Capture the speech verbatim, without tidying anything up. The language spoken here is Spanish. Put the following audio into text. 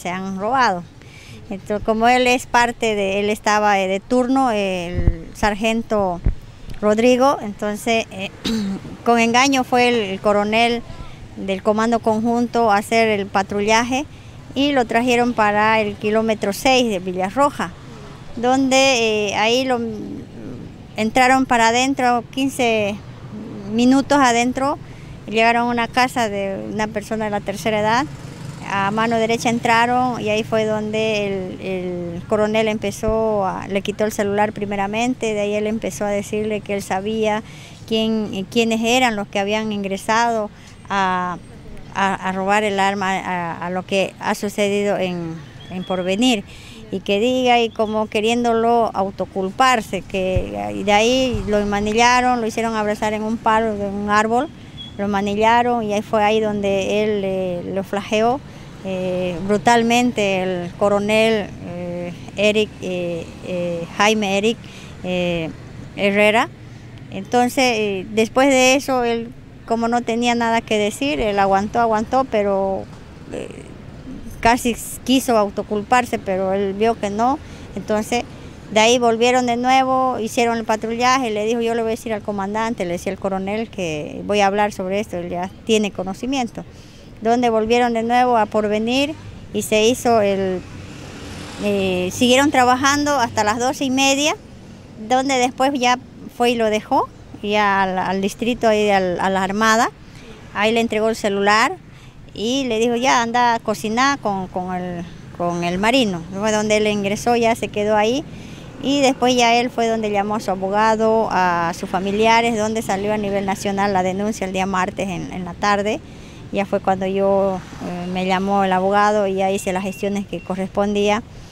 se han robado. Entonces, como él es parte de, él estaba de turno, el sargento Rodrigo, entonces eh, con engaño fue el, el coronel del comando conjunto a hacer el patrullaje y lo trajeron para el kilómetro seis de Villarroja, donde eh, ahí lo entraron para adentro, quince minutos adentro, llegaron a una casa de una persona de la tercera edad, a mano derecha entraron y ahí fue donde el, el coronel empezó, a, le quitó el celular primeramente, de ahí él empezó a decirle que él sabía quién, quiénes eran los que habían ingresado a, a, a robar el arma, a, a lo que ha sucedido en, en Porvenir, y que diga, y como queriéndolo autoculparse, que y de ahí lo enmanillaron, lo hicieron abrazar en un palo de un árbol, lo manillaron y ahí fue ahí donde él eh, lo flageó eh, brutalmente el coronel eh, Eric, eh, eh, Jaime Eric eh, Herrera. Entonces, eh, después de eso, él como no tenía nada que decir, él aguantó, aguantó, pero eh, casi quiso autoculparse, pero él vio que no. Entonces, de ahí volvieron de nuevo, hicieron el patrullaje, le dijo, yo le voy a decir al comandante, le decía al coronel que voy a hablar sobre esto, él ya tiene conocimiento. Donde volvieron de nuevo a Porvenir y se hizo el... Eh, siguieron trabajando hasta las doce y media, donde después ya fue y lo dejó, ya al, al distrito, ahí al, a la Armada, ahí le entregó el celular y le dijo, ya anda a cocinar con, con, el, con el marino. Fue donde él ingresó, ya se quedó ahí. Y después ya él fue donde llamó a su abogado, a sus familiares, donde salió a nivel nacional la denuncia el día martes en, en la tarde. Ya fue cuando yo eh, me llamó el abogado y ya hice las gestiones que correspondía.